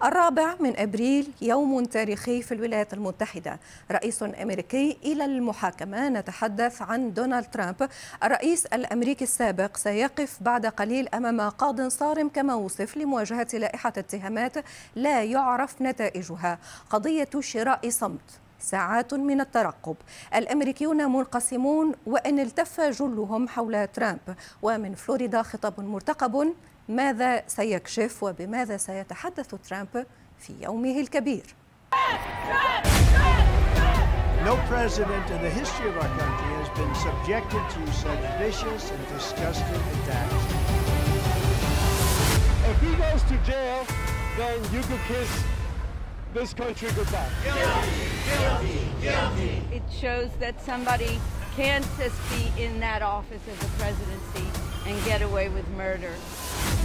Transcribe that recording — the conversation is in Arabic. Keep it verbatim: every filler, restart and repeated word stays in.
الرابع من أبريل يوم تاريخي في الولايات المتحدة. رئيس أمريكي إلى المحاكمة. نتحدث عن دونالد ترامب. الرئيس الأمريكي السابق سيقف بعد قليل أمام قاض صارم كما وصف لمواجهة لائحة اتهامات لا يعرف نتائجها. قضية شراء صمت، ساعات من الترقب. الأمريكيون منقسمون وإن التف جلهم حول ترامب. ومن فلوريدا خطاب مرتقب. ماذا سيكشف وبماذا سيتحدث ترامب في يومه الكبير؟ No president in the history of our country has been subjected to such vicious and disgusting attacks. If he goes to jail, then you could kiss this country goodbye. Guilty, guilty, guilty. It shows that somebody can't just be in that office of the presidency and get away with murder.